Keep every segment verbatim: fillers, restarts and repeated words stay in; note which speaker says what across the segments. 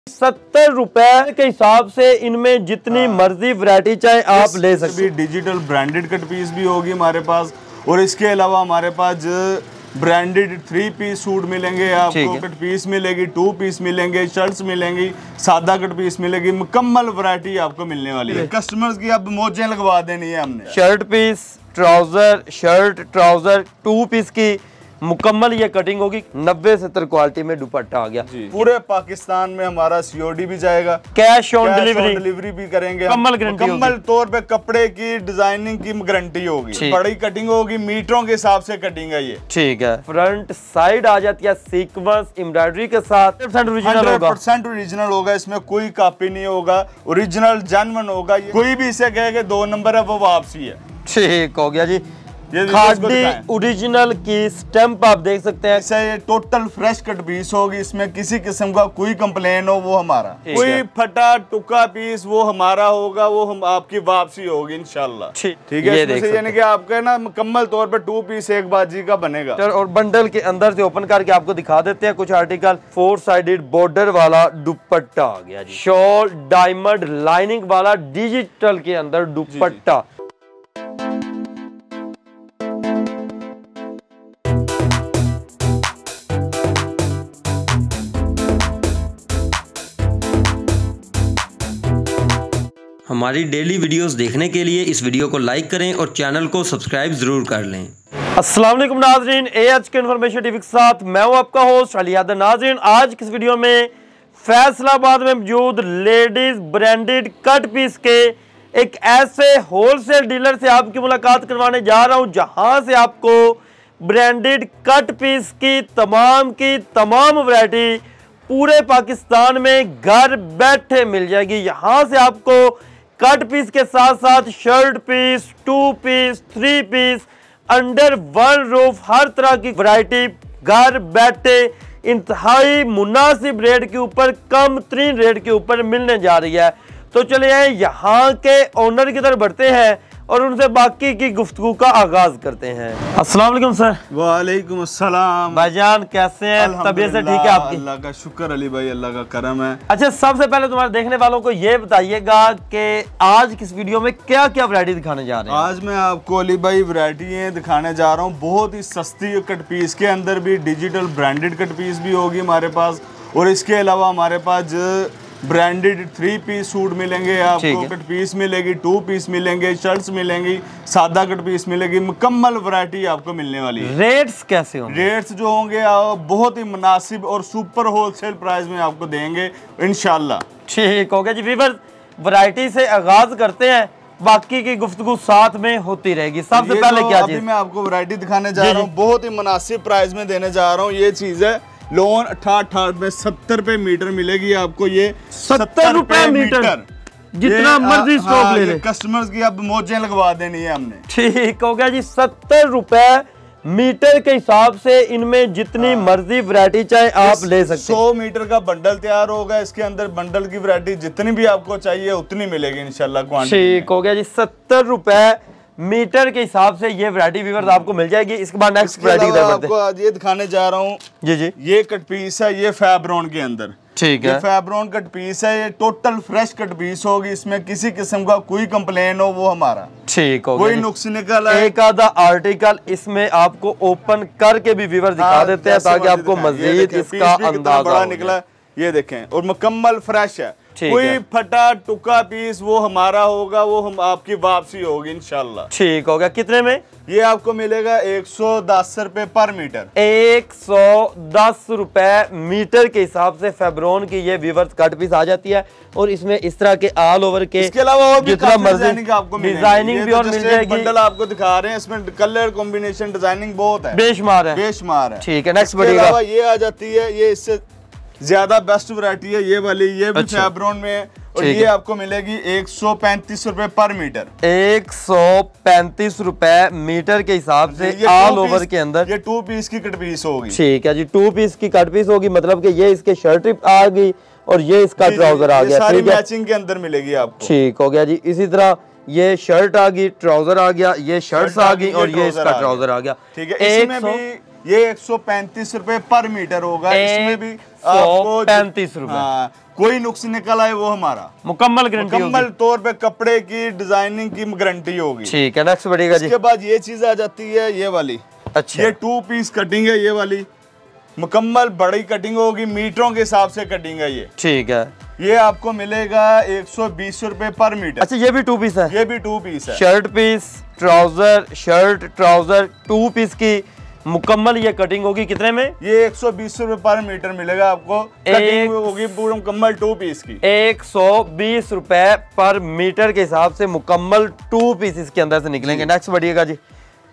Speaker 1: सत्तर रुपए के हिसाब से इनमें जितनी मर्जी वैरायटी चाहे आप ले सकते हैं।
Speaker 2: डिजिटल ब्रांडेड कट पीस भी होगी हमारे पास, और इसके अलावा हमारे पास ब्रांडेड थ्री पीस सूट मिलेंगे आपको, कट पीस मिलेगी, टू पीस मिलेंगे, शर्ट्स मिलेंगी, सादा कट पीस मिलेगी, मुकम्मल वैरायटी आपको मिलने वाली है। कस्टमर्स की अब मौजें लगवा देनी है हमने।
Speaker 1: Shirt piece, trouser, shirt trouser, two piece की मुकम्मल ये कटिंग होगी। नब्बे सत्तर क्वालिटी में दुपट्टा आ गया।
Speaker 2: पूरे पाकिस्तान में हमारा सीओडी भी जाएगा,
Speaker 1: कैश ऑन डिलीवरी
Speaker 2: डिलीवरी भी करेंगे।
Speaker 1: मुकम्मल गारंटी
Speaker 2: मुकम्मल तौर पे कपड़े की डिजाइनिंग की गारंटी होगी। बड़ी कटिंग होगी, मीटरों के हिसाब से कटिंग है ये।
Speaker 1: ठीक है। फ्रंट साइड आ जाती है सीक्वेंस एम्ब्रॉयडरी के साथ।
Speaker 2: हंड्रेड परसेंट ओरिजिनल होगा, इसमें कोई कॉपी नहीं होगा, ओरिजिनल जेन्युइन होगा। कोई भी इसे कहे दो नंबर है वो वापसी है।
Speaker 1: ठीक हो गया जी। खादी ओरिजिनल की स्टैंप आप देख सकते हैं।
Speaker 2: इसे ये टोटल फ्रेश कट पीस होगी, इसमें किसी किस्म का कोई कंप्लेन हो वो हमारा, कोई फटा टुका पीस वो हमारा होगा, वो हम आपकी वापसी होगी इंशाल्लाह। ठीक है, इसमें यानी कि आपका ना मुकम्मल तौर पे टू पीस एक बाजी का बनेगा।
Speaker 1: और बंडल के अंदर से ओपन करके आपको दिखा देते हैं कुछ आर्टिकल। फोर साइडेड बॉर्डर वाला दुपट्टा आ गया जी। शॉल डायमंड लाइनिंग वाला डिजिटल के अंदर दुपट्टा।
Speaker 3: हमारी डेली वीडियोस देखने के लिए इस वीडियो को लाइक करें और चैनल को सब्सक्राइब जरूर कर लें।
Speaker 1: अस्सलाम वालेकुम नाजरीन, एएच के इन्फॉर्मेशन टीवी के साथ मैं हूं आपका होस्ट अली यादव। नाजरीन, आज की इस वीडियो में फैसलाबाद में मौजूद लेडीज ब्रांडेड कट पीस के एक ऐसे होलसेल डीलर से आपकी मुलाकात करवाने जा रहा हूं जहां से आपको ब्रांडेड कट पीस की तमाम की तमाम वैरायटी पूरे पाकिस्तान में घर बैठे मिल जाएगी। यहां से आपको कट पीस के साथ साथ shirt piece, two piece, three piece under one roof हर तरह की वैरायटी घर बैठे इंतहाई मुनासिब रेट के ऊपर, कम तरीन रेट के ऊपर मिलने जा रही है। तो चलिए यहाँ के ओनर की तरफ बढ़ते हैं और उनसे बाकी की गुफ्तगू का आगाज करते हैं। अस्सलाम वालेकुम सर।
Speaker 2: वालेकुम अस्सलाम।
Speaker 1: भाईजान कैसे हैं? तबीयत से ठीक है आपकी?
Speaker 2: अल्लाह का शुक्र अली भाई, अल्लाह का करम है।
Speaker 1: अच्छा, सबसे पहले तुम्हारे देखने वालों को ये बताइएगा कि आज किस वीडियो में क्या क्या वैरायटी दिखाने जा रहे हैं?
Speaker 2: आज मैं आपको अली भाई वैरायटी दिखाने जा रहा हूँ, बहुत ही सस्ती कट पीस के अंदर भी डिजिटल ब्रांडेड कट पीस भी होगी हमारे पास, और इसके अलावा हमारे पास ब्रांडेड थ्री पीस सूट मिलेंगे आपको, कट पीस मिलेगी, टू पीस मिलेंगे, शर्ट्स मिलेंगी, सादा कट पीस मिलेगी, मुकम्मल वैरायटी आपको मिलने वाली है।
Speaker 1: रेट्स कैसे होंगे?
Speaker 2: रेट्स जो होंगे बहुत ही मुनासिब और सुपर होलसेल प्राइस में आपको देंगे इंशाल्लाह।
Speaker 1: ठीक हो गया जी। व्यूअर्स, वैरायटी से आगाज करते हैं, बाकी की गुफ्तगू साथ में होती रहेगी। सबसे पहले क्या चीज?
Speaker 2: अभी मैं आपको वैरायटी दिखाने जा रहा हूँ, बहुत ही मुनासिब प्राइस में देने जा रहा हूँ। ये चीज है लोन अठारह अठारह में सत्तर रुपए मीटर मिलेगी आपको। ये
Speaker 1: सत्तर रुपए मीटर, जितना मर्जी स्टॉक हाँ, ले ले।
Speaker 2: कस्टमर्स की अब मौजें लगवा देनी है हमने।
Speaker 1: ठीक हो गया जी। सत्तर रुपए मीटर के हिसाब से इनमें जितनी हाँ। मर्जी वैरायटी चाहे आप ले सकते हैं।
Speaker 2: सौ मीटर का बंडल तैयार होगा, इसके अंदर बंडल की वैरायटी जितनी भी आपको चाहिए उतनी मिलेगी इंशाल्लाह क्वांटिटी।
Speaker 1: ठीक हो गया जी। सत्तर रुपए मीटर के हिसाब से ये वैरायटी व्यूअर्स आपको मिल जाएगी। इसके बाद नेक्स्ट वैरायटी की तरफ
Speaker 2: आपको आज ये दिखाने जा रहा हूँ
Speaker 1: जी जी।
Speaker 2: ये कट पीस है, ये फैब्रॉन के अंदर।
Speaker 1: ठीक है,
Speaker 2: फैब्रॉन कट पीस है, ये टोटल फ्रेश कट पीस होगी, इसमें किसी किस्म का कोई कंप्लेन हो वो हमारा।
Speaker 1: ठीक हो,
Speaker 2: कोई नुक्स निकल है।
Speaker 1: एक आधा आर्टिकल इसमें आपको ओपन करके भी व्यूअर्स दिखा देते हैं ताकि आपको मजीद इसका अंदाजा
Speaker 2: बड़ा निकला। ये देखें, और मुकम्मल फ्रेश है, कोई फटा टुका पीस वो हमारा होगा, वो हम आपकी वापसी होगी इंशाल्लाह।
Speaker 1: ठीक हो गया। कितने में?
Speaker 2: ये आपको मिलेगा एक सौ दस रुपए पर मीटर।
Speaker 1: एक सौ दस रुपए मीटर के हिसाब से फैब्रॉन की ये व्यूअर्स कट पीस आ जाती है, और इसमें इस तरह के ऑल ओवर के
Speaker 2: इसके अलावा और भी
Speaker 1: जितना मर्जी
Speaker 2: आपको
Speaker 1: डिजाइनिंग भी और मिल जाएगी।
Speaker 2: बंडल आपको दिखा रहे हैं, इसमें कलर कॉम्बिनेशन डिजाइनिंग बहुत है,
Speaker 1: बेशुमार है
Speaker 2: बेशुमार है।
Speaker 1: ठीक है, नेक्स्ट बढ़िएगा।
Speaker 2: ये आ जाती है, ये इससे ज्यादा बेस्ट वैरायटी है ये वाली, ये भी अच्छा। फैब्रॉन में, और ये आपको मिलेगी एक सौ पैंतीस रुपए पर मीटर।
Speaker 1: एक सौ पैंतीस रुपए मीटर के हिसाब से ऑल ओवर के अंदर
Speaker 2: ये टू पीस की कट पीस होगी।
Speaker 1: ठीक है जी, टू पीस की कट पीस होगी, मतलब कि ये इसके शर्ट आ गई और ये इसका ट्राउजर आ गया।
Speaker 2: सारी मैचिंग के अंदर मिलेगी आपको।
Speaker 1: ठीक हो गया जी। इसी तरह ये शर्ट आ गई, ट्राउजर आ गया, ये शर्ट्स आ गई और ये इसका ट्राउजर आ गया।
Speaker 2: ठीक है, इसमें भी ये एक सौ पैंतीस रुपए पर मीटर होगा। इसमें भी
Speaker 1: आपको पैंतीस रुपए,
Speaker 2: हाँ, कोई नुक्स निकल आए वो हमारा
Speaker 1: मुकम्मल गारंटी होगी।
Speaker 2: मुकम्मल तौर पे कपड़े की डिजाइनिंग की गारंटी होगी।
Speaker 1: ठीक है, नेक्स्ट बढ़िएगा जी।
Speaker 2: इसके बाद ये चीज आ जाती है ये वाली।
Speaker 1: अच्छा,
Speaker 2: ये टू पीस कटिंग है, ये वाली मुकम्मल बड़ी कटिंग होगी, मीटरों के हिसाब से कटिंग है ये।
Speaker 1: ठीक है,
Speaker 2: ये आपको मिलेगा एक सौ बीस रुपए पर मीटर।
Speaker 1: अच्छा, ये भी टू पीस है?
Speaker 2: ये भी टू पीस है।
Speaker 1: Shirt piece, trouser, shirt trouser, two piece की मुकम्मल ये कटिंग होगी कितने में?
Speaker 2: ये एक सौ बीस रुपए पर मीटर मिलेगा आपको। कटिंग होगी पूरी मुकम्मल टू पीस की।
Speaker 1: एक सौ बीस रुपए पर मीटर के हिसाब से मुकम्मल टू पीस इसके अंदर से निकलेंगे। नेक्स्ट बढ़िएगा जी।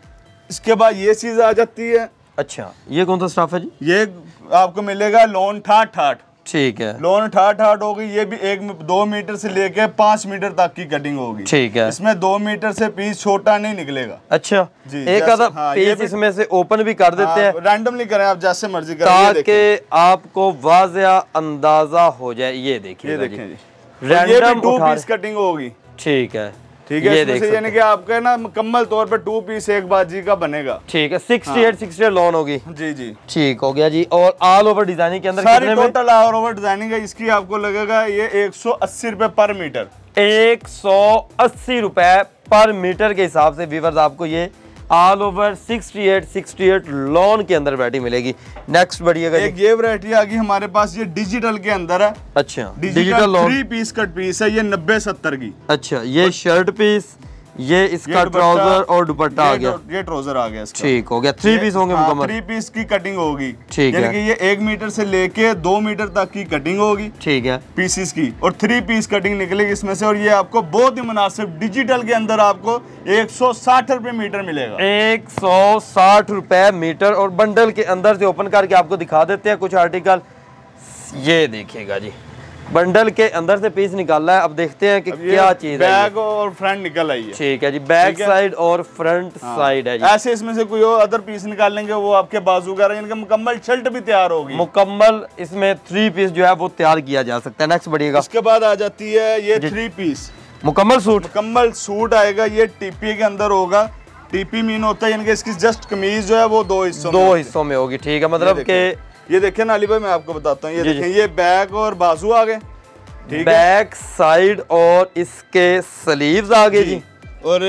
Speaker 2: इसके बाद ये चीज आ जाती है।
Speaker 1: अच्छा, ये कौन सा स्टाफ है जी?
Speaker 2: ये आपको मिलेगा लोन ठाठ ठाठ।
Speaker 1: ठीक है,
Speaker 2: लोन ठाठ ठाठ होगी। ये भी एक दो मीटर से लेके पांच मीटर तक की कटिंग होगी।
Speaker 1: ठीक है,
Speaker 2: इसमें दो मीटर से पीस छोटा नहीं निकलेगा।
Speaker 1: अच्छा
Speaker 2: जी,
Speaker 1: एक आधा
Speaker 2: हाँ,
Speaker 1: पीस इसमें से ओपन भी कर देते हैं,
Speaker 2: रैंडमली करें आप जैसे मर्जी करें,
Speaker 1: ताकि आपको वाज़िया अंदाजा हो जाए। ये देखिए,
Speaker 2: ये देखें जी,
Speaker 1: रैंडम
Speaker 2: टू पीस कटिंग होगी।
Speaker 1: ठीक है,
Speaker 2: ठीक है, इसमें से यानी कि आपका ना मुकम्मल तौर पे टू पीस एक बाजी का बनेगा।
Speaker 1: ठीक है, sixty eight sixty eight lawn होगी।
Speaker 2: जी जी,
Speaker 1: ठीक हो गया जी। और ऑल ओवर डिजाइनिंग के अंदर
Speaker 2: सारी टोटल ऑल ओवर डिजाइनिंग है, इसकी आपको लगेगा ये एक सौ अस्सी रुपए पर मीटर।
Speaker 1: एक सौ अस्सी रुपए पर मीटर के हिसाब से व्यूअर्स आपको ये all over sixty eight sixty eight lawn के अंदर वैरायटी मिलेगी। नेक्स्ट बढ़िएगा।
Speaker 2: एक ये वैरायटी आ गई हमारे पास, ये डिजिटल के अंदर है।
Speaker 1: अच्छा,
Speaker 2: digital three piece cut piece है, ये नब्बे सत्तर की।
Speaker 1: अच्छा, ये शर्ट पीस, ये इसका ट्राउजर और दुपट्टा आ गया।
Speaker 2: ये ट्राउजर आ गया इसका।
Speaker 1: ठीक हो गया, थ्री पीस होंगे मुकम्मल।
Speaker 2: थ्री पीस की कटिंग होगी।
Speaker 1: ठीक है,
Speaker 2: यानी कि ये एक मीटर से लेके दो मीटर तक की कटिंग होगी।
Speaker 1: ठीक है,
Speaker 2: पीसीस की, और थ्री पीस कटिंग निकलेगी इसमें से। और ये आपको बहुत ही मुनासिब डिजिटल के अंदर आपको एक सौ साठ रुपए मीटर मिलेगा।
Speaker 1: एक सौ साठ रुपए मीटर। और बंडल के अंदर से ओपन करके आपको दिखा देते हैं कुछ आर्टिकल। ये देखिएगा जी, बंडल के अंदर से पीस निकाला है। अब देखते हैं कि क्या चीज है।
Speaker 2: बैक और फ्रंट निकल आई है।
Speaker 1: ठीक है जी, बैक साइड और फ्रंट साइड है जी।
Speaker 2: ऐसे इसमें से कोई और अदर पीस निकाल लेंगे, वो आपके बाजू का इनका मुकम्मल शर्ट भी तैयार होगी।
Speaker 1: मुकम्मल इसमें थ्री पीस जो है वो तैयार किया जा सकता है। नेक्स्ट बढ़िएगा।
Speaker 2: उसके बाद आ जाती है ये थ्री पीस
Speaker 1: मुकम्मल सूट।
Speaker 2: मुकम्मल सूट आएगा, ये टीपी के अंदर होगा। टीपी मीन होता है यानी कि इसकी जस्ट कमीज जो है वो दो हिस्सों
Speaker 1: दो हिस्सों में होगी। ठीक है, मतलब के
Speaker 2: ये देखिए ना अली भाई, मैं आपको बताता हूँ। ये देखें, ये बैक और बाजू आ गए।
Speaker 1: बैक साइड और इसके स्लीव्स आ गए जी।
Speaker 2: और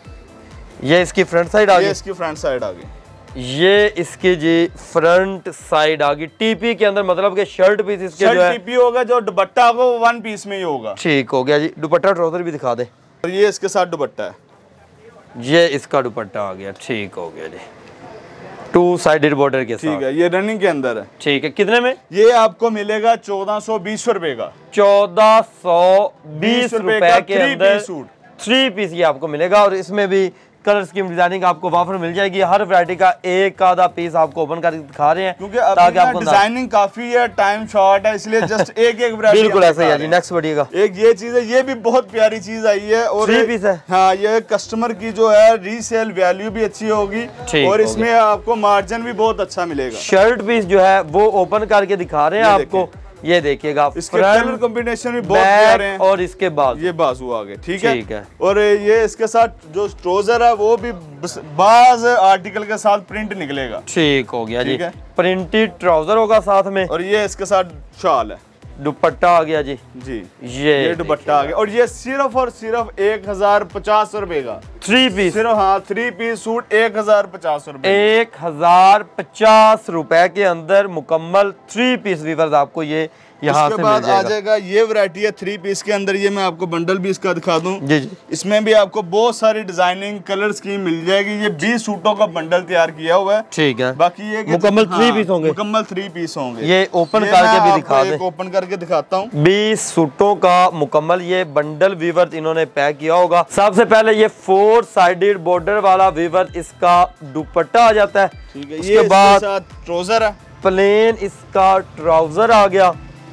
Speaker 1: ये इसकी फ्रंट साइड आ गई।
Speaker 2: ये इसकी फ्रंट साइड आ गई।
Speaker 1: ये इसकी जी फ्रंट साइड आ गई टीपी के अंदर, मतलब कि शर्ट पीस इसके
Speaker 2: शर्ट
Speaker 1: जो है
Speaker 2: टीपी होगा, जो दुपट्टा होगा वो वन पीस में ही होगा।
Speaker 1: ठीक हो गया जी। दुपट्टा ट्राउजर भी दिखा दे।
Speaker 2: और ये इसके साथ दुपट्टा है।
Speaker 1: ये इसका दुपट्टा आ गया। ठीक हो गया जी, टू साइडेड बॉर्डर के साथ।
Speaker 2: ठीक है, ये रनिंग के अंदर है।
Speaker 1: ठीक है, कितने में?
Speaker 2: ये आपको मिलेगा चौदह सौ बीस रुपए का।
Speaker 1: चौदह सौ बीस रुपए के अंदर
Speaker 2: सूट
Speaker 1: थ्री पीस ये आपको मिलेगा। और इसमें भी कलर स्कीम डिजाइनिंग आपको वाफर मिल जाएगी। हर वैरायटी का एक आधा पीस आपको ओपन करके दिखा रहे हैं,
Speaker 2: क्योंकि ताकि आपको डिजाइनिंग काफी है, टाइम शॉर्ट है, इसलिए जस्ट एक एक वैरायटी।
Speaker 1: बिल्कुल ऐसा ही है जी। नेक्स्ट बढ़िएगा।
Speaker 2: एक ये चीज है, ये भी बहुत प्यारी चीज आई है। और
Speaker 1: थ्री पीस है।
Speaker 2: हाँ, ये कस्टमर की जो है रीसेल वैल्यू भी अच्छी होगी, और इसमें आपको मार्जिन भी बहुत अच्छा मिलेगा।
Speaker 1: शर्ट पीस जो है वो ओपन करके दिखा रहे हैं आपको। ये देखिएगा,
Speaker 2: इसके कलर कॉम्बिनेशन भी बहुत प्यारे हैं।
Speaker 1: और इसके बाद
Speaker 2: ये बाजू आ गए। ठीक है,
Speaker 1: ठीक है।
Speaker 2: और ये इसके साथ जो ट्राउजर है वो भी बाज आर्टिकल के साथ प्रिंट निकलेगा।
Speaker 1: ठीक हो गया जी।
Speaker 2: है?
Speaker 1: प्रिंटेड ट्राउजर होगा साथ में।
Speaker 2: और ये इसके साथ शाल है।
Speaker 1: दुपट्टा आ गया जी।
Speaker 2: जी,
Speaker 1: ये
Speaker 2: ये दुपट्टा आ गया। और ये सिर्फ और सिर्फ एक हजार पचास रुपए का
Speaker 1: थ्री पीस।
Speaker 2: सिर्फ हाँ, थ्री पीस सूट एक हजार पचास रुपए।
Speaker 1: एक हजार पचास रुपए के अंदर मुकम्मल थ्री पीस वीवर्स आपको ये यहाँ से
Speaker 2: बाद
Speaker 1: मिल
Speaker 2: आ जाएगा। ये वैरायटी है थ्री पीस के अंदर। ये मैं आपको बंडल भी इसका दिखा दूं।
Speaker 1: जी जी।
Speaker 2: इसमें भी आपको बहुत सारी डिजाइनिंग कलर स्कीम मिल जाएगी। ये बीस सूटों का बंडल तैयार किया हुआ है।
Speaker 1: ठीक है,
Speaker 2: बाकी ये
Speaker 1: मुकम्मल
Speaker 2: हाँ,
Speaker 1: थ्री पीस होंगे।
Speaker 2: मुकम्मल थ्री पीस होंगे।
Speaker 1: ये ओपन करके भी दिखा दे।
Speaker 2: ओपन करके दिखाता हूँ।
Speaker 1: बीस सूटों का मुकम्मल ये बंडल वीवर्स इन्होंने पैक किया होगा। सबसे पहले ये फोर साइडेड बॉर्डर वाला वीवर्स, इसका दुपट्टा आ जाता है।
Speaker 2: ठीक है,
Speaker 1: उसके बाद
Speaker 2: ट्राउजर है,
Speaker 1: प्लेन इसका ट्राउजर आ गया।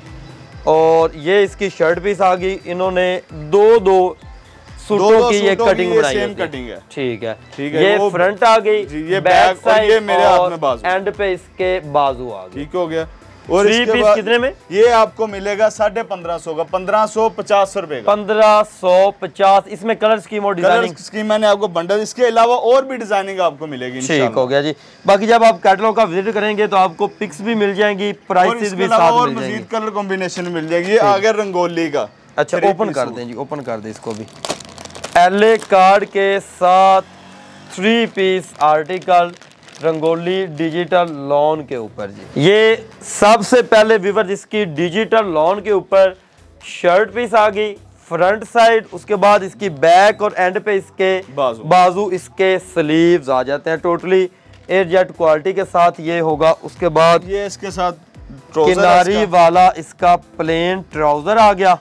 Speaker 1: और ये इसकी शर्ट पीस आ गई। इन्होंने दो दो सूटों
Speaker 2: दो दो
Speaker 1: की ये
Speaker 2: सूटों
Speaker 1: कटिंग
Speaker 2: की ये
Speaker 1: बनाई
Speaker 2: सेम
Speaker 1: होती है।
Speaker 2: कटिंग है।
Speaker 1: ठीक है,
Speaker 2: ठीक है,
Speaker 1: ये
Speaker 2: वो
Speaker 1: फ्रंट आ गई,
Speaker 2: जी, ये
Speaker 1: बैक
Speaker 2: बैक और
Speaker 1: साइड
Speaker 2: ये मेरे हाथ में
Speaker 1: और
Speaker 2: बाजू।
Speaker 1: एंड पे इसके बाजू आ गए।
Speaker 2: ठीक हो गया। और
Speaker 1: थ्री पीस कितने में?
Speaker 2: ये आपको मिलेगा साढ़े पंद्रह सौ का, पंद्रह सौ पचास रुपए का,
Speaker 1: पंद्रह सौ पचास। इसमें कलर स्कीम और डिजाइनिंग
Speaker 2: स्कीम मैंने आपको बंडल, इसके अलावा और भी डिजाइनिंग आपको मिलेगी।
Speaker 1: ठीक हो गया जी। बाकी जब आप कैटलॉग का विजिट करेंगे तो आपको पिक्स भी मिल जाएंगी, प्राइसेस भी साथ मिल जाएंगी,
Speaker 2: कलर कॉम्बिनेशन मिल जाएगी। ये आ गया रंगोली का।
Speaker 1: अच्छा ओपन कर दें जी, ओपन कर दें इसको भी। एले कार्ड के साथ three piece article Rangoli digital lawn के ऊपर जी। ये सबसे पहले व्यूअर जिसकी डिजिटल लॉन के ऊपर शर्ट पीस आ गई फ्रंट साइड, उसके बाद इसकी बैक और एंड पे इसके बाजू, बाजू इसके स्लीव्स आ जाते हैं टोटली एयर जेट क्वालिटी के साथ ये होगा। उसके बाद
Speaker 2: ये इसके साथ
Speaker 1: किनारी वाला इसका प्लेन ट्राउजर आ गया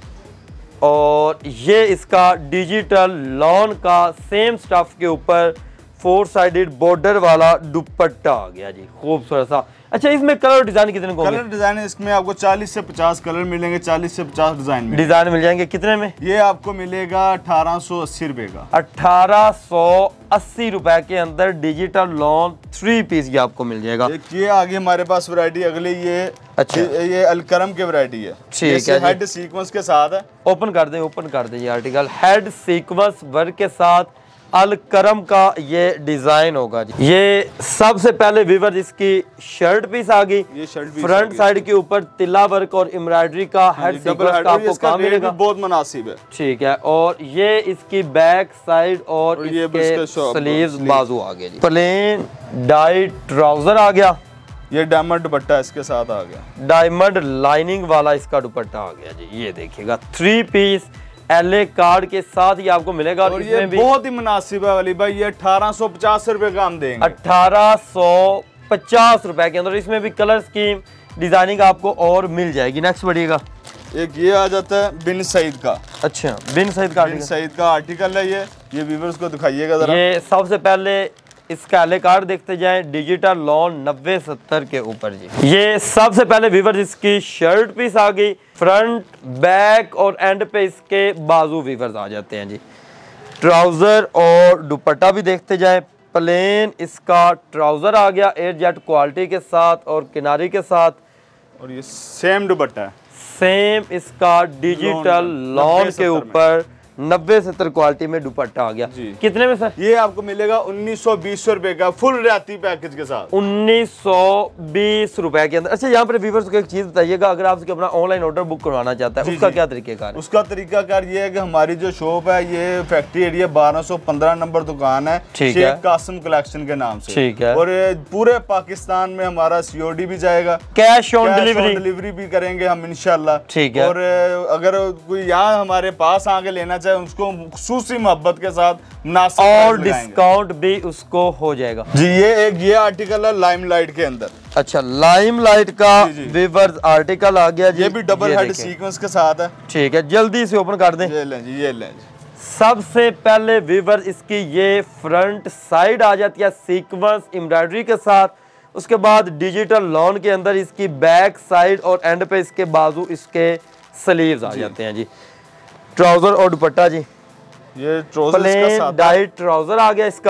Speaker 1: और ये इसका डिजिटल लॉन का सेम स्टफ के ऊपर फोर साइडेड बॉर्डर वाला दुपट्टा आ गया जी, खूबसूरत सा। अच्छा इसमें कलर डिजाइन कितने को?
Speaker 2: कलर डिजाइन इसमें आपको चालीस से पचास कलर मिलेंगे, चालीस से पचास डिजाइन
Speaker 1: डिजाइन मिल जाएंगे। कितने में?
Speaker 2: ये आपको मिलेगा अठारह सौ अस्सी रुपए का,
Speaker 1: अठारह सौ अस्सी रुपए के अंदर डिजिटल लॉन थ्री पीस ये आपको मिल जाएगा।
Speaker 2: ये आगे हमारे पास वैरायटी अगली ये
Speaker 1: अच्छा
Speaker 2: ये अलकरम की वैरायटी है।
Speaker 1: ठीक है,
Speaker 2: हेड सीक्वेंस के साथ है।
Speaker 1: ओपन कर दें, ओपन कर दें ये आर्टिकल। हेड सीक्वेंस वर्क के साथ अलकरम का ये डिजाइन होगा जी। ये सबसे पहले वीवर इसकी शर्ट पीस आ गई,
Speaker 2: ये शर्ट पीस
Speaker 1: फ्रंट साइड के ऊपर तिल्ला वर्क और एम्ब्रॉयडरी का हेड सीक्वेंस का आपको काम मिलेगा,
Speaker 2: बहुत मुनासिब है।
Speaker 1: ठीक है। और ये इसकी बैक साइड और, और इसके स्लीव्स बाजू आ गए जी। प्लेन डाई ट्राउजर आ गया,
Speaker 2: ये डायमंड दुपट्टा इसके साथ आ गया,
Speaker 1: डायमंड लाइनिंग वाला इसका दुपट्टा आ गया जी। ये देखिएगा थ्री पीस एलए कार्ड के साथ ही आपको मिलेगा और, और
Speaker 2: ये भी बहुत ही मुनासिब है वाली भाई। ये अठारह सौ पचास रुपए का हम देंगे,
Speaker 1: अठारह सौ पचास रुपए के अंदर। इसमें भी कलर स्कीम डिजाइनिंग आपको और मिल जाएगी। नेक्स्ट बढ़िएगा।
Speaker 2: एक ये आ जाता है बिन सईद का।
Speaker 1: अच्छा बिन सईद का
Speaker 2: बिन सईद का आर्टिकल है ये ये व्यूअर्स को दिखाइएगा जरा।
Speaker 1: ये सबसे पहले इसका एले कार्ड देखते जाएं, डिजिटल लॉन नब्बे सत्तर के ऊपर जी। ये सबसे पहले व्यूअर्स इसकी शर्ट पीस आ गई, फ्रंट बैक और एंड पे इसके बाजू व्यूअर्स आ जाते हैं जी। ट्राउजर और दुपट्टा भी देखते जाएं। प्लेन इसका ट्राउजर आ गया एयर जेट क्वालिटी के साथ और किनारी के साथ,
Speaker 2: और ये सेम दुपट्टा है,
Speaker 1: सेम इसका डिजिटल लॉन के ऊपर नब्बे सत्तर क्वालिटी में दुपट्टा आ गया। कितने में सर?
Speaker 2: ये आपको मिलेगा उन्नीस सौ बीस रुपए का फुल रियायती पैकेज के साथ,
Speaker 1: उन्नीस सौ बीस रुपए के अंदर। अच्छा यहाँ पर व्यूअर्स को एक चीज बताइएगा, अगर आप अपना ऑनलाइन ऑर्डर बुक करवाना चाहता है उसका क्या तरीकेकार है?
Speaker 2: उसका तरीकाकार ये है कि हमारी जो शॉप है ये फैक्ट्री एरिया बारह सौ पंद्रह नंबर दुकान है, शेख कासिम कलेक्शन के नाम से।
Speaker 1: ठीक है।
Speaker 2: और पूरे पाकिस्तान में हमारा सीओडी भी जाएगा,
Speaker 1: कैश ऑन डिलीवरी
Speaker 2: डिलीवरी भी करेंगे हम इंशाल्लाह।
Speaker 1: ठीक है।
Speaker 2: और अगर कोई यहाँ हमारे पास आके लेना उसको खुसूसी मोहब्बत के साथ मुनासिब
Speaker 1: और डिस्काउंट भी उसको हो जाएगा
Speaker 2: जी। ये एक ये आर्टिकल है लाइमलाइट के अंदर।
Speaker 1: अच्छा लाइमलाइट का वीवर्स आर्टिकल आ गया जी।
Speaker 2: ये भी डबल हेड सीक्वेंस के साथ है।
Speaker 1: ठीक है, जल्दी से ओपन कर दें।
Speaker 2: ये लें जी, ये लें जी।
Speaker 1: सबसे पहले वीवर्स इसकी ये फ्रंट साइड आ जाती है सीक्वेंस एम्ब्रॉयडरी के साथ, उसके बाद डिजिटल लॉन के अंदर इसकी बैक साइड और एंड पे इसके बाजू इसके स्लीव्स आ जाते हैं जी। ट्राउजर और दुपट्टा जी,
Speaker 2: ये ट्राउजर
Speaker 1: प्लेन डाइट ट्राउजर आ गया इसका,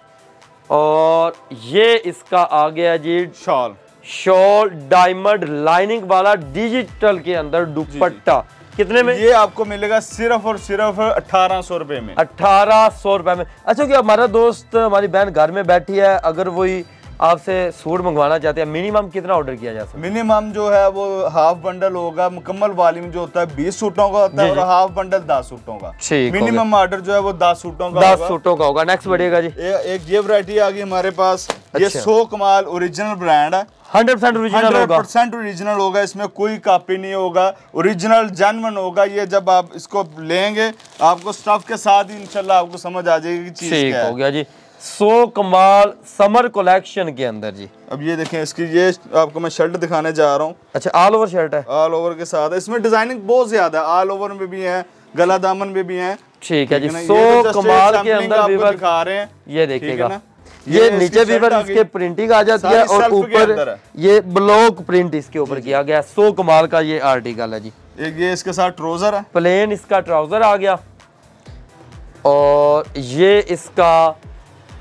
Speaker 1: और ये इसका आ गया जी
Speaker 2: शॉल,
Speaker 1: शॉल डायमंड लाइनिंग वाला डिजिटल के अंदर दुपट्टा। कितने में?
Speaker 2: ये आपको मिलेगा सिर्फ और सिर्फ अठारह सौ रुपए में,
Speaker 1: अठारह सौ रुपए में। अच्छा क्या हमारा दोस्त हमारी बहन घर में बैठी है, अगर वही आपसे सूट मंगवाना चाहते हैं, मिनिमम कितना ऑर्डर किया जा सकता है?
Speaker 2: मिनिमम जो है वो हाफ बंडल होगा, मुकम्मल वॉल्यूम जो होता है बीस सूटों का होता है और हाफ बंडल दस सूटों का। मिनिमम ऑर्डर जो है वो दस सूटों का
Speaker 1: दस सूटों का होगा। नेक्स्ट बढ़िएगा जी।
Speaker 2: ए, एक ये वैरायटी आ गई हमारे पास। अच्छा। ये सो कमाल ओरिजिनल ब्रांड है,
Speaker 1: हंड्रेड परसेंट ओरिजिनल होगा,
Speaker 2: हंड्रेड परसेंट ओरिजिनल होगा, इसमें कोई कॉपी नहीं होगा, ओरिजिनल जेन्युइन होगा। ये जब आप इसको लेंगे आपको स्टफ के साथ ही इंशाल्लाह आपको समझ आ जाएगी चीज क्या है।
Speaker 1: हो गया जी। सो कमाल समर कलेक्शन के अंदर जी।
Speaker 2: अब ये देखें इसकी, ये आपको मैं शर्ट दिखाने जा रहा हूँ।
Speaker 1: अच्छा ऑल ओवर शर्ट है,
Speaker 2: ऑल ओवर के साथ है, इसमें डिजाइनिंग बहुत ज्यादा है, ऑल ओवर में भी है, गला दामन में भी है।
Speaker 1: ठीक है जी। सो कमाल के अंदर वीवर
Speaker 2: दिखा रहे हैं,
Speaker 1: ये देखिएगा। ये नीचे वीवर इसके प्रिंटिंग आ जाती है और ऊपर ये ब्लॉक प्रिंट इसके ऊपर किया गया। सो कमाल का ये आर्टिकल है जी।
Speaker 2: एक ये इसके साथ ट्राउजर है,
Speaker 1: प्लेन इसका ट्राउजर आ गया, और ये इसका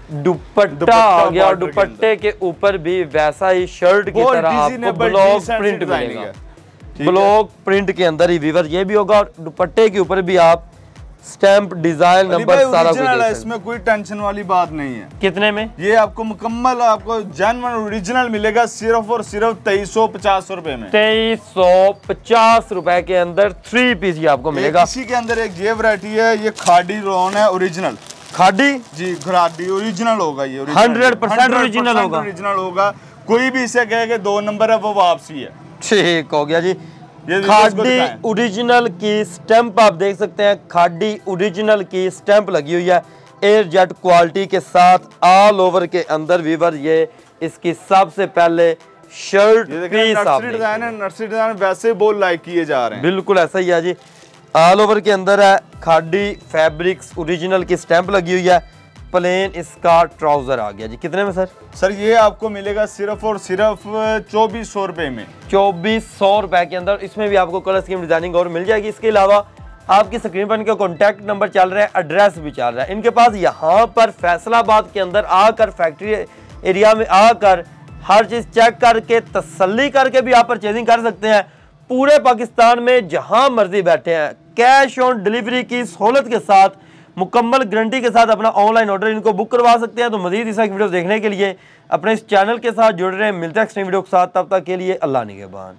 Speaker 1: दुपट्टा आ गया और दुपट्टे के ऊपर भी वैसा ही शर्ट की तरह आपको ब्लॉक प्रिंट मिलेगा। ब्लॉक प्रिंट के अंदर ही वीवर ये भी होगा और दुपट्टे के ऊपर भी आप स्टैंप डिजाइन नंबर सारा कुछ है।
Speaker 2: इसमें कोई टेंशन वाली बात नहीं है।
Speaker 1: कितने में?
Speaker 2: ये आपको मुकम्मल आपको जेन्युइन ओरिजिनल मिलेगा सिर्फ और सिर्फ तेईस सौ पचास रुपए में।
Speaker 1: तेईस सौ पचास रुपए के अंदर थ्री पीस ये आपको मिलेगा।
Speaker 2: इसी के अंदर एक ये वैरायटी है, ये खाड़ी रोन है ओरिजिनल।
Speaker 1: खाड़ी
Speaker 2: जी खाड़ी ओरिजिनल होगा ये,
Speaker 1: हंड्रेड परसेंट ओरिजिनल होगा।
Speaker 2: ओरिजिनल होगा, कोई भी इसे कहे कि दो नंबर है वो वापसी है।
Speaker 1: ठीक हो गया जी। खाड़ी ओरिजिनल की स्टैंप आप देख सकते हैं, खाड़ी ओरिजिनल की स्टैंप लगी हुई है एयर जेट क्वालिटी के साथ ऑल ओवर के अंदर वीवर। ये इसकी सबसे पहले शर्ट पीस आप
Speaker 2: डिजाइन है, नर्सरी डिजाइन वैसे बोल लाइक किए जा रहे हैं।
Speaker 1: बिल्कुल ऐसा ही है जी, ऑल ओवर के अंदर है, खाड़ी फैब्रिक्स ओरिजिनल की स्टैंप लगी हुई है, प्लेन इसका ट्राउजर आ गया जी। कितने में सर?
Speaker 2: सर ये आपको मिलेगा सिर्फ और सिर्फ चौबीस सौ रुपए में।
Speaker 1: चौबीस सौ रुपए के अंदर इसमें भी आपको कलर स्कीम डिजाइनिंग और मिल जाएगी। इसके अलावा आपकी स्क्रीन पर इनका कॉन्टैक्ट नंबर चल रहा है, एड्रेस भी चल रहा है। इनके पास यहाँ पर फैसलाबाद के अंदर आकर फैक्ट्री एरिया में आकर हर चीज चेक करके तसल्ली करके भी आप परचेजिंग कर सकते हैं। पूरे पाकिस्तान में जहां मर्जी बैठे हैं, कैश ऑन डिलीवरी की सहूलत के साथ मुकम्मल गारंटी के साथ अपना ऑनलाइन ऑर्डर इनको बुक करवा सकते हैं। तो मजीद इस वीडियो देखने के लिए अपने इस चैनल के साथ जुड़ रहे हैं। मिलते हैं नेक्स्ट वीडियो के साथ, तब तक के लिए अल्लाह निगहबान।